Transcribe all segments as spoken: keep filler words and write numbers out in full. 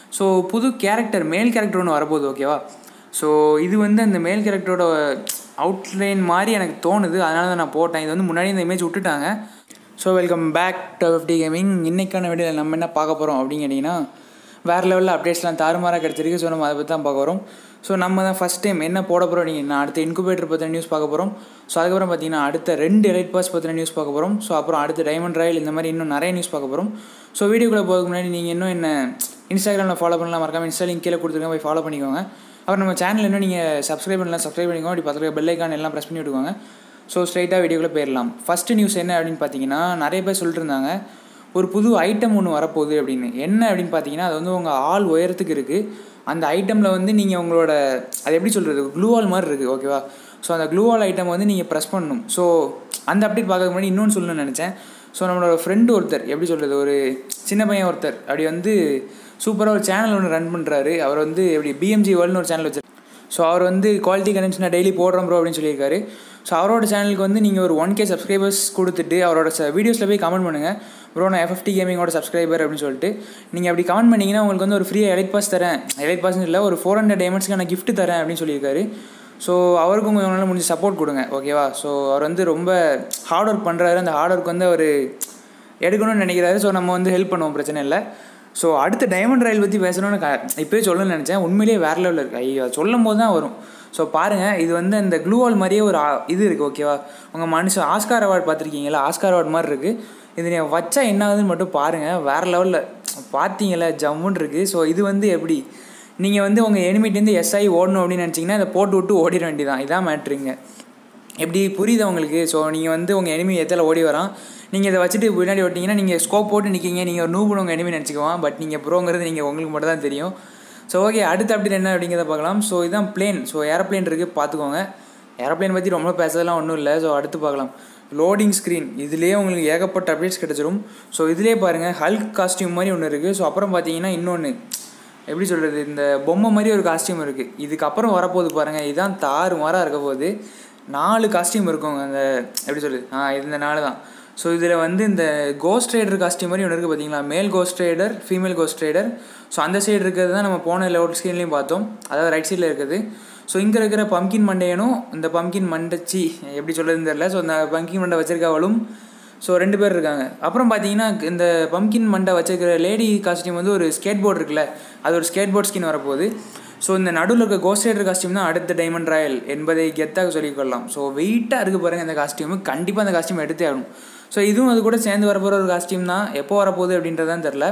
So புது character மேல் character ஒன்று வரப்போகுது ஓகேவா. ஸோ இது வந்து அந்த மேல் கேரக்டரோட அவுட்லைன் மாதிரி எனக்கு தோணுது, அதனால தான் நான் போட்டேன். இது வந்து முன்னாடி இந்த இமேஜ் விட்டுட்டாங்க. So welcome back to FT gaming. இன்றைக்கான வீடியோவில் நம்ம என்ன பார்க்க போகிறோம் அப்படின்னு கேட்டிங்கன்னா, வேறு லெவலில் அப்டேட்ஸ்லாம் தாறுமாறாக கிடச்சிருக்கு. ஸோ நம்ம அதை பற்றி தான் பார்க்க போகிறோம். ஸோ நம்ம தான் ஃபஸ்ட் டைம் என்ன போட போகிறோம் அப்படிங்கன்னா, அடுத்த இன்குபேட்டர் பற்றின நியூஸ் பார்க்க போகிறோம். ஸோ அதுக்கப்புறம் பார்த்தீங்கன்னா அடுத்த ரெண்டு எலைட் பாஸ் பற்றின நியூஸ் பார்க்க போகிறோம். ஸோ அப்புறம் அடுத்த டைமண்ட் ராயல், இந்த மாதிரி இன்னும் நிறைய நியூஸ் பார்க்க போகிறோம். ஸோ வீடியோக்குள்ளே போகிறதுக்கு முன்னாடி நீங்கள் இன்னும் என்ன இன்ஸ்டாகிராமில் ஃபாலோ பண்ணலாம், மறக்காம இன்ஸ்டா லிங்க் கீழே கொடுத்துருங்க, போய் ஃபாலோ பண்ணிக்கோங்க. அப்புறம் நம்ம சேனல் இன்னும் நீங்கள் சப்ஸ்கிரைப் பண்ணலாம், சப்ஸ்கிரைப் பண்ணிக்கோங்க. அப்படி பக்கத்தில் பெல் ஐக்கான் எல்லாம் ப்ரெஸ் பண்ணி விட்டுக்கோங்க. ஸோ ஸ்ட்ரைட்டாக வீடியோக்குள்ளே போயிடலாம். ஃபஸ்ட்டு நியூஸ் என்ன அப்படின்னு பார்த்தீங்கன்னா, நிறைய பேர் சொல்லிட்டு இருந்தாங்க ஒரு புது ஐட்டம் ஒன்று வரப்போகுது அப்படின்னு. என்ன அப்படின்னு பார்த்தீங்கன்னா, அது வந்து உங்கள் ஆள் உயரத்துக்கு இருக்குது. அந்த ஐட்டமில் வந்து நீங்கள் உங்களோட அது எப்படி சொல்கிறது, க்ளூவால் மாதிரி இருக்குது ஓகேவா. ஸோ அந்த க்ளூவால் ஐட்டம் வந்து நீங்கள் ப்ரெஸ் பண்ணணும். ஸோ அந்த அப்டேட் பார்க்கறதுக்கு முன்னாடி இன்னொன்று சொல்லணும்னு நினச்சேன். ஸோ நம்மளோட ஃப்ரெண்டு ஒருத்தர், எப்படி சொல்கிறது, ஒரு சின்ன பையன் ஒருத்தர் அப்படி வந்து சூப்பராக ஒரு சேனல் ஒன்று ரன் பண்ணுறாரு. அவர் வந்து எப்படி பிஎம்ஜி வேர்ல்டுன்னு ஒரு சேனல் வச்சு, ஸோ அவர் வந்து குவாலிட்டி கனெக்ஷன் நான் டெய்லி போடுறோம் ப்ரோ அப்படின்னு சொல்லியிருக்காரு. ஸோ அவரோட சேனலுக்கு வந்து நீங்கள் ஒரு ஒன் கே சப்ஸ்கிரைபர்ஸ் கொடுத்துட்டு அவரோட வீடியோஸில் போய் கமெண்ட் பண்ணுங்கள், ப்ரோ நான் எஃப்எஃப்டி கேமிங்கோட சப்ஸ்கிரைபர் அப்படின்னு சொல்லிட்டு நீங்கள் அப்படி கமெண்ட் பண்ணிங்கன்னா உங்களுக்கு வந்து ஒரு ஃப்ரீயாக எலைட் பாஸ் தரேன், எலைட் பாஸ்ன்னு இல்லை, ஒரு ஃபோர் ஹண்ட்ரட் டைமண்ட்ஸ்க்கு நான் கிஃப்ட் தரேன் அப்படின்னு சொல்லியிருக்காரு. ஸோ அவருக்கும் கொஞ்சம் நாள் முடிஞ்சு சப்போர்ட் கொடுங்க ஓகேவா. ஸோ அவர் வந்து ரொம்ப ஹார்ட் ஒர்க் பண்ணுறாரு, அந்த ஹார்ட் ஒர்க் வந்து அவர் எடுக்கணும்னு நினைக்கிறாரு. ஸோ நம்ம வந்து ஹெல்ப் பண்ணுவோம், பிரச்சனை இல்லை. ஸோ அடுத்த டைமண்ட் ராயல் பற்றி பேசணும்னு க இப்போயே சொல்லணும்னு நினச்சேன். உண்மையிலேயே வேறு லெவலில் இருக்குது. ஐயோ சொல்லும் போது தான் வரும். ஸோ பாருங்கள், இது வந்து அந்த க்ளூவால் மாதிரியே ஒரு இது இருக்குது ஓகேவா. உங்கள் மனுஷன் ஆஸ்கார் அவார்டு பார்த்துருக்கீங்களா, ஆஸ்கார் அவார்டு மாதிரி இருக்குது. இது நீங்கள் வச்சா என்ன ஆகுதுன்னு மட்டும் பாருங்கள், வேறு லெவலில் பார்த்தீங்களா, ஜம்முன்னு இருக்குது. ஸோ இது வந்து எப்படி நீங்கள் வந்து உங்கள் எனிமிட்டேருந்து எஸ்ஐ ஓடணும் அப்படின்னு நினச்சிங்கன்னா அதை போட்டு விட்டு ஓடிட வேண்டியதான். இதான் மேட்ருங்க. எப்படி புரியுது உங்களுக்கு. ஸோ நீங்கள் வந்து உங்கள் எனிமி எத்தனை ஓடி வரான், நீங்கள் இதை வச்சுட்டு பின்னாடி ஓட்டிங்கன்னா நீங்கள் ஸ்கோப் போட்டு நிற்கிங்க, நீங்கள் ஒரு நூபுன்னு உங்கள் எனிமி நினச்சிக்குவான். பட் நீங்கள் ப்ரோங்கிறது நீங்கள் உங்களுக்கு மட்டும் தான் தெரியும். ஸோ ஓகே, அடுத்த அப்டேட் என்ன அப்படிங்கிறத பார்க்கலாம். ஸோ இதுதான் பிளேன். ஸோ ஏரோப்ளேன் இருக்குது, பார்த்துக்கோங்க. ஏரோப்ளேன் பற்றி ரொம்ப பேசலாம் ஒன்றும் இல்லை. ஸோ அடுத்து பார்க்கலாம். லோடிங் ஸ்க்ரீன், இதுலேயே உங்களுக்கு ஏகப்பட்ட அப்டேட்ஸ் கிடச்சிரும். ஸோ இதிலே பாருங்கள், ஹல்க் காஸ்டியூம் மாதிரி ஒன்று இருக்குது. ஸோ அப்புறம் பார்த்தீங்கன்னா இன்னொன்று எப்படி சொல்கிறது, இந்த பொம்மை மாதிரி ஒரு காஸ்டியூம் இருக்குது. இதுக்கப்புறம் வரப்போகுது பாருங்கள், இதுதான் தாறு மாறாக இருக்க போகுது. நாலு காஸ்டியூம் இருக்குங்க, அந்த எப்படி சொல்கிறது, ஆ இந்த நாலு தான். ஸோ இதில் வந்து இந்த கோஸ்ட் ரைடர் காஸ்டியூம் மாதிரி ஒன்று இருக்குது பார்த்தீங்களா, male ghost rider, female ghost rider. So அந்த சைடு இருக்கிறது தான் நம்ம போன லெவல் ஸ்க்ரீன்லேயும் பார்த்தோம், அதாவது ரைட் சைடில் இருக்குது. ஸோ இங்கே இருக்கிற பம்கின் மண்டையனும் இந்த பம்கின் மண்டச்சி எப்படி சொல்கிறதுன்னு தெரியல. ஸோ இந்த பம்கின் மண்டை வச்சிருக்கவளும் ஸோ ரெண்டு பேர் இருக்காங்க. அப்புறம் பார்த்தீங்கன்னா இந்த பம்கின் மண்டை வச்சிருக்கிற லேடி காஸ்டியூம் வந்து ஒரு ஸ்கேட் போர்டு இருக்குல்ல, அது ஒரு ஸ்கேட் போர்ட் ஸ்கின் வரப்போகுது. ஸோ இந்த நடுவில் இருக்க கோஸ்ட் ரைடர் காஸ்டியூம் தான் அடுத்த டைமண்ட் ராயல் என்பதை கெத்தாக சொல்லிக்கொள்ளலாம். ஸோ வெயிட்டாக இருக்குது பாருங்கள் இந்த காஸ்டியூமு, கண்டிப்பாக அந்த காஸ்டியூம் எடுத்தே ஆகணும். ஸோ இதுவும் அது கூட சேர்ந்து வரப்போகிற ஒரு காஸ்டியூம் தான். எப்போ வரப்போகுது அப்படின்றதான் தெரில,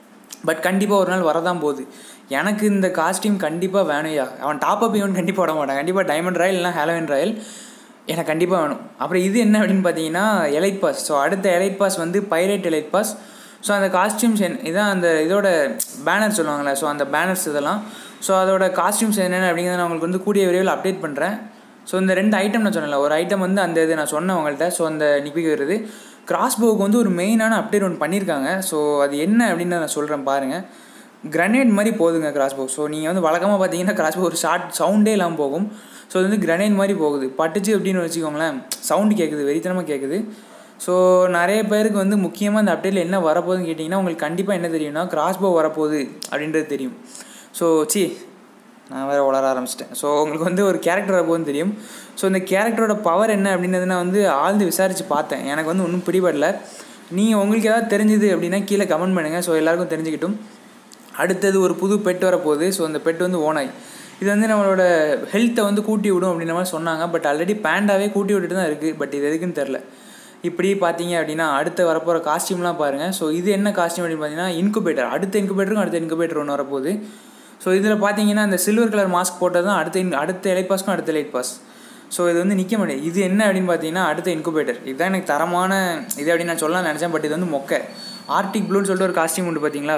பட் கண்டிப்பாக ஒரு நாள் வரதான் போகுது. எனக்கு இந்த காஸ்டியூம் கண்டிப்பாக வேணும்யா. அவன் டாப் அப் ஈவன் கண்டிப்பாக போட மாட்டான், கண்டிப்பாக டைமண்ட் ராயல் இல்லைனா ஹாலோவின் ராயல் எனக்கு கண்டிப்பாக வேணும். அப்புறம் இது என்ன அப்படின்னு பார்த்தீங்கன்னா எலைட் பாஸ். ஸோ அடுத்த எலைட் பாஸ் வந்து பைரேட் எலைட் பாஸ். ஸோ அந்த காஸ்டியூம்ஸ் என் இதான் அந்த இதோட பேனர் சொல்லுவாங்களே, ஸோ அந்த பேனர்ஸ் இதெல்லாம். ஸோ அதோட காஸ்டியூம்ஸ் என்னென்ன அப்படிங்கிறத நான் உங்களுக்கு வந்து கூடிய விரைவில் அப்டேட் பண்ணுறேன். ஸோ இந்த ரெண்டு ஐட்டம் நான் சொன்னேன்ல, ஒரு ஐட்டம் வந்து அந்த இது நான் சொன்னேன் உங்கள்கிட்ட. ஸோ அந்த நிப்பிக்கு வருது. கிராஸ்போவுக்கு வந்து ஒரு மெயினான அப்டேட் ஒன்று பண்ணியிருக்காங்க. ஸோ அது என்ன அப்படின்னு நான் சொல்கிறேன் பாருங்கள். கிரனேட் மாதிரி போகுதுங்க கிராஸ்போ. ஸோ நீங்கள் வந்து வழக்கமாக பார்த்தீங்கன்னா கிராஸ்போ ஒரு ஷார்ட் சவுண்டே இல்லாமல் போகும். ஸோ அது வந்து கிரனேட் மாதிரி போகுது, பட்டுச்சு அப்படின்னு வச்சுக்கோங்களேன், சவுண்டு கேட்குது, வெறித்தனமாக கேட்குது. ஸோ நிறைய பேருக்கு வந்து முக்கியமாக இந்த அப்டேட்டில் என்ன வரப்போகுதுன்னு கேட்டிங்கன்னா, உங்களுக்கு கண்டிப்பாக என்ன தெரியும்னா கிராஸ்போ வரப்போகுது அப்படின்றது தெரியும். ஸோ சி நான் வேறு வளர ஆரம்பிச்சிட்டேன். ஸோ உங்களுக்கு வந்து ஒரு கேரக்டர் வரப்போகுதுன்னு தெரியும். ஸோ இந்த கேரக்டரோட பவர் என்ன அப்படின்றது நான் வந்து ஆழ்ந்து விசாரித்து பார்த்தேன், எனக்கு வந்து ஒன்றும் பிடிபடல. நீங்கள் உங்களுக்கு ஏதாவது தெரிஞ்சுது அப்படின்னா கீழே கமெண்ட் பண்ணுங்கள், ஸோ எல்லாேருக்கும் தெரிஞ்சுக்கிட்டும். அடுத்தது ஒரு புது பெட் வரப்போகுது. ஸோ அந்த பெட் வந்து ஓனாய். இது வந்து நம்மளோட ஹெல்த்தை வந்து கூட்டி விடும் அப்படின்ற மாதிரி சொன்னாங்க. பட் ஆல்ரெடி பேண்டாவே கூட்டி விட்டுட்டு தான் இருக்குது, பட் இது எதுக்குன்னு தெரில. இப்படி பார்த்தீங்க அப்படின்னா அடுத்த வரப்போகிற காஸ்டியூம்லாம் பாருங்கள். ஸோ இது என்ன காஸ்டியூம் அப்படின்னு பார்த்தீங்கன்னா இன்குபேட்டர். அடுத்த இன்குபேட்டருக்கும் அடுத்த இன்குபேட்டர் ஒன்று வரப்போகுது. ஸோ இதில் பார்த்தீங்கன்னா அந்த சில்வர் கலர் மாஸ்க் போட்டது தான் அடுத்த இன் அடுத்த எலைட் பாஸ்க்கும் அடுத்த எலைட் பாஸ். ஸோ இது வந்து நிற்க முடியாது. இது என்ன அப்படின்னு பார்த்தீங்கன்னா அடுத்த இன்குபேட்டர். இதுதான் எனக்கு தரமான இது அப்படின்னு நான் சொல்லலாம் நினச்சேன். பட் இது வந்து மொக்கை. ஆர்டிக் ப்ளூன்னு சொல்லிட்டு ஒரு காஸ்டியூம் உண்டு பார்த்தீங்களா,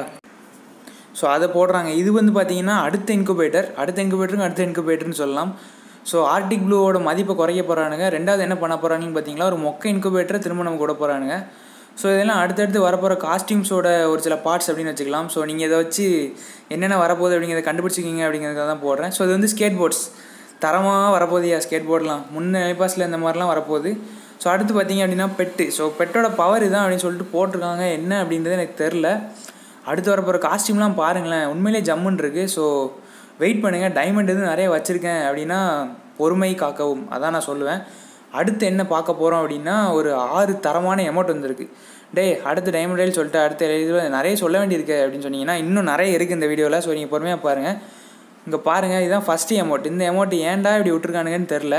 ஸோ அதை போடுறாங்க. இது வந்து பார்த்தீங்கன்னா அடுத்த இன்குபேட்டர், அடுத்த இன்குபேட்டருக்கு அடுத்த இன்குபேட்டர்னு சொல்லலாம். ஸோ ஆர்டிக் ப்ளூவோட மதிப்பை குறைக்க போகிறானுங்க. ரெண்டாவது என்ன பண்ண போகிறாங்கன்னு பார்த்தீங்களா, ஒரு மொக்க இன்குபேட்டரை திரும்ப நம்ம கூட போகிறானுங்க. ஸோ இதெல்லாம் அடுத்தடுத்து வரப்போகிற காஸ்டியூம்ஸோட ஒரு சில பார்ட்ஸ் அப்படின்னு வச்சுக்கலாம். ஸோ நீங்கள் இதை வச்சு என்னென்ன வரப்போகுது அப்படிங்கிறத கண்டுபிடிச்சிக்கிங்க அப்படிங்கிறத தான் போடுறேன். ஸோ இது வந்து ஸ்கேட் போர்ட்ஸ் தரமாக வரப்போகுதுயா, ஸ்கேட் போர்டெலாம் முன்ன ஐபாஸில் இந்த மாதிரிலாம் வரப்போகுது. ஸோ அடுத்து பார்த்தீங்க அப்படின்னா பெட்டு. ஸோ பெட்டோட பவர் இதுதான் அப்படின்னு சொல்லிட்டு போட்டிருக்காங்க, என்ன அப்படின்றது எனக்கு தெரில. அடுத்து வரப்போகிற காஸ்டியூம்லாம் பாருங்களேன், உண்மையிலே ஜம்முன்னு இருக்குது. ஸோ வெயிட் பண்ணுங்கள். டைமண்ட் எதுவும் நிறைய வச்சுருக்கேன் அப்படின்னா பொறுமை காக்கவும், அதான் நான் சொல்லுவேன். அடுத்து என்ன பார்க்க போகிறோம் அப்படின்னா ஒரு ஆறு தரமான எமௌண்ட் வந்திருக்கு. டே அடுத்து டைமண்ட் ரயில் சொல்லிட்டு அடுத்த இதில் நிறைய சொல்ல வேண்டியிருக்கு அப்படின்னு சொன்னீங்கன்னா இன்னும் நிறைய இருக்குது இந்த வீடியோவில். ஸோ நீங்கள் பொறுமையாக பாருங்கள். இங்கே பாருங்கள், இதுதான் ஃபஸ்ட்டு எமௌண்ட். இந்த எமௌண்ட் ஏன்டா இப்படி விட்டுருக்கானுங்கன்னு தெரில.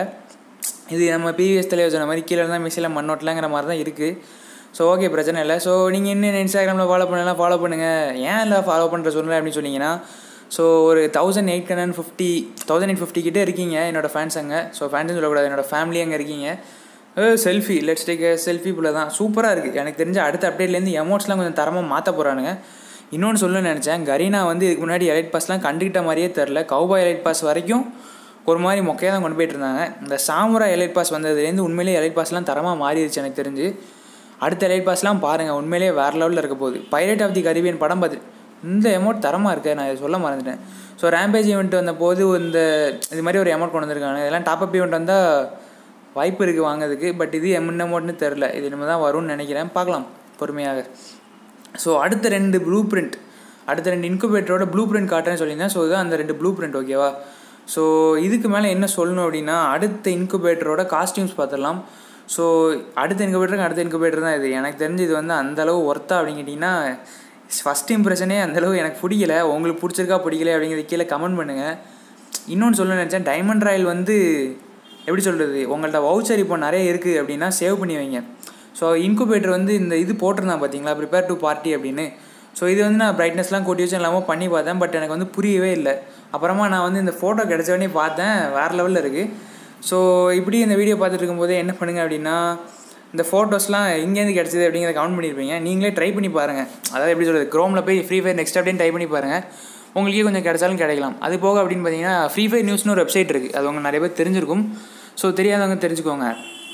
இது நம்ம பிவிஎஸ் தலைவர் சொன்ன மாதிரி கீழே இருந்தால் மிஷினில் மண்ணோட்டலாங்கிற மாதிரி தான் இருக்குது. ஸோ ஓகே, பிரச்சனை இல்லை. ஸோ நீங்கள் இன்னும் இன்ஸ்டாகிராமில் ஃபாலோ பண்ணலாம், ஃபாலோ பண்ணுங்கள். ஏன் இல்லை ஃபாலோ பண்ணுற சொல்லலை அப்படின்னு சொன்னீங்கன்னா, ஸோ ஒரு thousand eight hundred fifty thousand eight fifty கிட்டே இருக்கீங்க என்னோடய ஃபேன்ஸ் அங்கே. ஸோ ஃபேன்ஸுன்னு சொல்லக்கூடாது, என்னோடய ஃபேமிலி அங்கே இருக்கீங்க. செல்ஃபி லெட்ஸ் டேக் செல்ஃபி போல தான் சூப்பராக இருக்குது. எனக்கு தெரிஞ்ச அடுத்த அப்டேட்லேருந்து எமௌண்ட்ஸ்லாம் கொஞ்சம் தரமாக மாற்ற போகிறானுங்க. இன்னொன்று சொல்லணும்னு நினச்சேன், கரீனா வந்து இதுக்கு முன்னாடி எலைட் பாஸ்லாம் கண்டுக்கிட்ட மாதிரியே தெரில. கவுபாய் எலைட் பாஸ் வரைக்கும் ஒரு மாதிரி மொக்கையாக தான் கொண்டு போயிட்டு இருந்தாங்க. இந்த சாமுரா எலைட் பாஸ் வந்ததுலேருந்து உண்மையிலேயே எலைட் பாஸ்லாம் தரமாக மாறிடுச்சு எனக்கு தெரிஞ்சு. அடுத்த எலைட் பாஸ்லாம் பாருங்கள், உண்மையிலேயே வேறு லெவலில் இருக்க போகுது. பைரேட் ஆஃப் தி கரீபியன் படம் பார்த்து இந்த எமௌண்ட் தரமாக இருக்குது, நான் இதை சொல்ல மறந்துட்டேன். ஸோ ரேம்பேஜ் ஈவெண்ட் வந்த போது இந்த இது மாதிரி ஒரு எமௌண்ட் கொண்டு வந்திருக்காங்க. இதெல்லாம் டாப் அப் ஈவெண்ட் வந்தால் வாய்ப்பு இருக்குது வாங்கிறதுக்கு. பட் இது என்ன எமௌண்ட்னு தெரில, இது இனிமேல் தான் வரும்னு நினைக்கிறேன், பார்க்கலாம் பொறுமையாக. ஸோ அடுத்த ரெண்டு ப்ளூ பிரிண்ட், அடுத்த ரெண்டு இன்குபேட்டரோட ப்ளூ பிரிண்ட் காட்டுறேன்னு சொல்லியிருந்தேன். ஸோ இதுதான் அந்த ரெண்டு ப்ளூ பிரிண்ட், ஓகேவா? ஸோ இதுக்கு மேலே என்ன சொல்லணும் அப்படின்னா அடுத்த இன்குபேட்டரோட காஸ்டியூம்ஸ் பார்த்துடலாம். ஸோ அடுத்த இன்குபேட்டருக்கு அடுத்த இன்குபேட்டர் தான் இது. எனக்கு தெரிஞ்சு இது வந்து அந்தளவு ஒர்த்தா அப்படின்னு கேட்டிங்கன்னா ஃபஸ்ட் இம்ப்ரெஷனே அந்தளவு எனக்கு பிடிக்கல. உங்களுக்கு பிடிச்சிருக்கா பிடிக்கல அப்படிங்கிறது கீழே கமெண்ட் பண்ணுங்கள். இன்னொன்று சொல்ல நினச்சேன், டைமண்ட் ராயல் வந்து எப்படி சொல்கிறது, உங்கள்கிட்ட வவுச்சர் இப்போ நிறைய இருக்குது அப்படின்னா சேவ் பண்ணி வைங்க. ஸோ இன்குபேட்டர் வந்து இந்த இது போட்டிருந்தான் பார்த்தீங்களா, ப்ரிப்பேர் டு பார்ட்டி அப்படின்னு. ஸோ இது வந்து நான் பிரைட்னஸ்லாம் கூட்டி வச்சு இல்லாமல் பண்ணி பார்த்தேன். பட் எனக்கு வந்து புரியவே இல்லை. அப்புறமா நான் வந்து இந்த ஃபோட்டோ கிடச்சவொடனே பார்த்தேன், வேறு லெவலில் இருக்குது. ஸோ இப்படி இந்த வீடியோ பார்த்துட்டு இருக்கும்போதே என்ன பண்ணுங்கள் அப்படின்னா இந்த ஃபோட்டோஸ்லாம் எங்கேருந்து கிடச்சிது அப்படிங்கிறத கவுண்ட் பண்ணியிருப்பீங்க. நீங்களே ட்ரை பண்ணி பாருங்கள். அதாவது எப்படி சொல்கிறது, க்ரோமில் போய் ஃப்ரீ ஃபயர் நெக்ஸ்ட் அப்படின்னு டைப் பண்ணி பாருங்கள், உங்களுக்கே கொஞ்சம் கிடைச்சாலும் கிடைக்கலாம். அது போக அப்படின்னு பார்த்தீங்கன்னா ஃப்ரீ ஃபயர் நியூஸ்னு ஒரு வெப்சைட் இருக்குது, அது உங்களுக்கு நிறைய பேர் தெரிஞ்சிருக்கும். ஸோ தெரியாதவங்க தெரிஞ்சுக்கோங்க.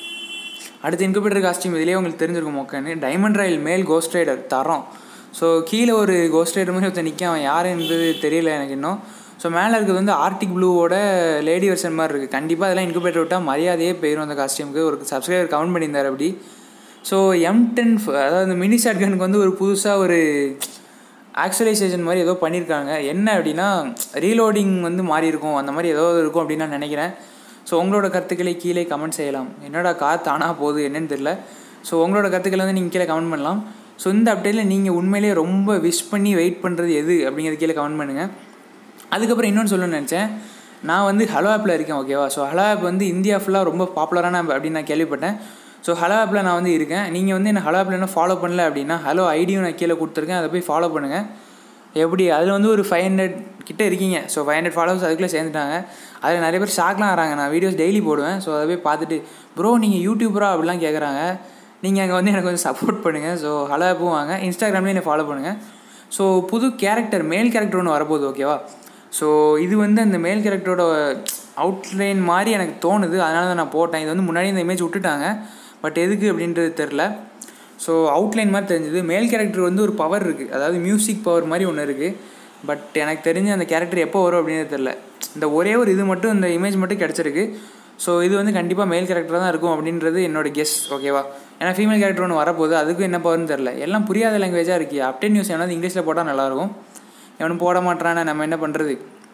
அடுத்து இன்குபேட்டர் காஸ்டியூம் இதிலே உங்களுக்கு தெரிஞ்சிருக்கும். ஓகேன்னு diamond royal male ghost rider தரோம். ஸோ கீழே ஒரு கோஸ்ட் ரைடர் மாதிரி ஒருத்தர் நிற்க, அவன் யாருன்றது தெரியல எனக்கு இன்னும். ஸோ மேலே இருக்கிறது வந்து ஆர்டிக் ப்ளூவோட லேடி வெர்ஷன் மாதிரி இருக்குது. கண்டிப்பாக அதெல்லாம் இன்குபேட்டர் விட்டால் மரியாதையே போயிடும் அந்த காஸ்டியூமுக்கு. ஒரு சப்ஸ்கிரைபர் கமெண்ட் பண்ணியிருந்தார் அப்படி. ஸோ எம் டென் அதாவது மினி ஷாட் கனுக்கு வந்து ஒரு புதுசாக ஒரு ஆக்சுவலைசேஷன் மாதிரி ஏதோ பண்ணியிருக்காங்க. என்ன அப்படின்னா ரீலோடிங் வந்து மாறி இருக்கும், அந்த மாதிரி ஏதோ இருக்கும் அப்படின்னு நான் நினைக்கிறேன். ஸோ உங்களோட கருத்துக்களை கீழே கமெண்ட் செய்யலாம். என்னோட கார் தானாக போகுது என்னன்னு தெரியல. ஸோ உங்களோட கருத்துக்களை வந்து நீங்கள் கீழே கமெண்ட் பண்ணலாம். ஸோ இந்த அப்டேட்டில் நீங்கள் உண்மையிலேயே ரொம்ப விஷ் பண்ணி வெயிட் பண்ணுறது எது அப்படிங்கிறது கீழே கமெண்ட் பண்ணுங்கள். அதுக்கப்புறம் இன்னொன்று சொல்லணும்னு நினச்சேன், நான் வந்து ஹலோ ஆப்பில் இருக்கேன், ஓகேவா? ஸோ ஹலோ ஆப் வந்து இந்தியா ஃபுல்லாக ரொம்ப பாப்புலரான அப்படின்னு நான் கேள்விப்பட்டேன். ஸோ ஹலோ ஆப்பில் நான் வந்து இருக்கேன். நீங்கள் வந்து என்ன ஹலோ ஆப்பில் என்ன ஃபாலோ பண்ணல அப்படின்னா ஹலோ ஐடியும் நான் கீழே கொடுத்துருக்கேன், அதை போய் ஃபாலோ பண்ணுங்கள். எப்படி அதில் வந்து ஒரு ஃபைவ் ஹண்ட்ரட் கிட்டே இருக்கீங்க. ஸோ ஃபைவ் ஹண்ட்ரட் ஃபாலோவர்ஸ் அதுக்குள்ளே சேர்ந்துட்டாங்க. அதில் நிறைய பேர் ஷாக்லாம் வராங்க. நான் வீடியோஸ் டெய்லி போடுவேன். ஸோ அதை போய் பார்த்துட்டு ப்ரோ நீங்கள் யூடியூபரா அப்படிலாம் கேட்குறாங்க. நீங்கள் அங்கே வந்து எனக்கு கொஞ்சம் சப்போர்ட் பண்ணுங்கள். ஸோ ஹலோ ஆப்பும் வாங்க, இன்ஸ்டாகிராம்லேயும் என்னை ஃபாலோ பண்ணுங்கள். ஸோ புது கேரக்டர் மேல் கேரக்டர் ஒன்று வரப்போகுது, ஓகேவா? ஸோ இது வந்து அந்த மேல் கேரக்டரோட அவுட்லைன் மாதிரி எனக்கு தோணுது, அதனால தான் நான் போட்டேன். இது வந்து முன்னாடி இந்த இமேஜ் விட்டுட்டாங்க, பட் எதுக்கு அப்படின்றது தெரில. ஸோ அவுட்லைன் மாதிரி தெரிஞ்சுது. மேல் கேரக்டர் வந்து ஒரு பவர் இருக்குது, அதாவது மியூசிக் பவர் மாதிரி ஒன்று இருக்குது. பட் எனக்கு தெரிஞ்சு அந்த கேரக்டர் எப்போ வரும் அப்படின்றது தெரில. இந்த ஒரே ஒரு இது மட்டும், இந்த இமேஜ் மட்டும் கிடச்சிருக்கு. ஸோ இது வந்து கண்டிப்பாக மேல் கேரக்டர் தான் இருக்கும் அப்படின்றது என்னோடய கெஸ், ஓகேவா? ஏன்னா ஃபீமேல் கேரக்டர் ஒன்று வரப்போகுது, அதுக்கும் என்ன பவர்னு தெரில. எல்லாம் புரியாத லாங்குவேஜாக இருக்குது. அப்டேட் நியூஸ் எவனாவது இங்கிலீஷில் போட்டால் நல்லாயிருக்கும். எவனும் போட மாட்டானே, நம்ம என்ன பண்ணுறது?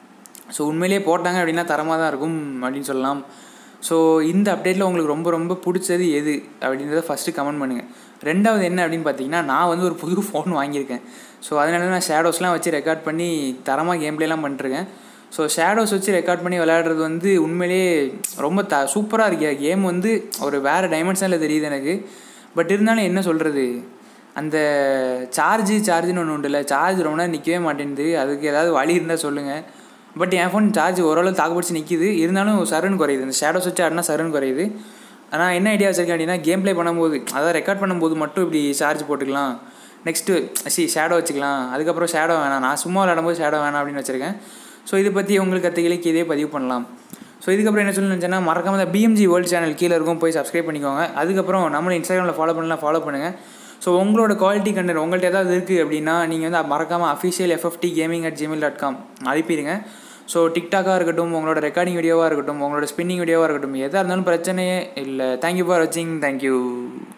ஸோ உண்மையிலேயே போட்டாங்க அப்படின்னா தரமாக தான் இருக்கும் அப்படின்னு சொல்லலாம். ஸோ இந்த அப்டேட்டில் உங்களுக்கு ரொம்ப ரொம்ப பிடிச்சது எது அப்படின்றத ஃபஸ்ட்டு கமெண்ட் பண்ணுங்கள். ரெண்டாவது என்ன அப்படின்னு பார்த்தீங்கன்னா, நான் வந்து ஒரு புது ஃபோன் வாங்கியிருக்கேன். ஸோ அதனால நான் ஷேடோஸ்லாம் வச்சு ரெக்கார்ட் பண்ணி தரமாக கேம் பிளேலாம் பண்ணிட்டுருக்கேன். ஸோ ஷேடோஸ் வச்சு ரெக்கார்ட் பண்ணி விளையாடுறது வந்து உண்மையிலேயே ரொம்ப த சூப்பராக இருக்கு. கேம் வந்து ஒரு வேறு டைமென்ஷனில் தெரியுது எனக்கு. பட் இருந்தாலும் என்ன சொல்கிறது, அந்த சார்ஜு சார்ஜுன்னு ஒன்று உண்டு இல்லை, சார்ஜ் ரொம்ப நேரம் நிற்கவே மாட்டேங்குது. அதுக்கு ஏதாவது வழி இருந்தால் சொல்லுங்கள். பட் என் ஃபோன் சார்ஜ் ஓரளவு தாக்குப்பிடிச்சு நிற்கிது, இருந்தாலும் சருன்னு குறையுது. இந்த ஷேடோஸ் வச்சு ஆடினா சருன்னு குறையுது. ஆனால் என்ன ஐடியா வச்சுருக்கேன் அப்படின்னா, கேம் ப்ளே பண்ணும்போது, அதாவது ரெக்கார்ட் பண்ணும்போது மட்டும் இப்படி சார்ஜ் போட்டுக்கலாம். நெக்ஸ்ட்டு சி ஷேடோ வச்சுக்கலாம், அதுக்கப்புறம் ஷேடோ வேணாம், நான் சும்மா விளையாடும்போது ஷேடோ வேணாம் அப்படின்னு வச்சுருக்கேன். ஸோ இதை பற்றி உங்களுக்கு கற்றுக்கலைக்கு இதே பதிவு பண்ணலாம். ஸோ இதுக்கப்புறம் என்ன சொல்லணும்னு நினச்சேன்னா, மறக்காம இந்த பிஎம்ஜி வேர்ல்டு சேனல் கீழே இருக்கும், போய் சப்ஸ்கிரைப் பண்ணிக்கோங்க. அதுக்கப்புறம் நம்மளை இன்ஸ்டாகிராமில் ஃபாலோ பண்ணலாம், ஃபாலோ பண்ணுங்கள். ஸோ உங்களோட குவாலிட்டி கண்டென்ட் உங்கள்கிட்ட ஏதாவது இருக்குது அப்படின்னா நீங்கள் வந்து மறக்காமல் official FFT gaming at gmail dot com அனுப்பிடுங்க. ஸோ டிக்டாக்காக இருக்கட்டும், உங்களோட ரெக்கார்டிங் வீடியோவாக இருக்கட்டும், உங்களோட ஸ்பின்னிங் வீடியோவாக இருக்கட்டும், எதாக இருந்தாலும் பிரச்சனையே இல்லை. தேங்க்யூ ஃபார் வாட்சிங். தேங்க்யூ.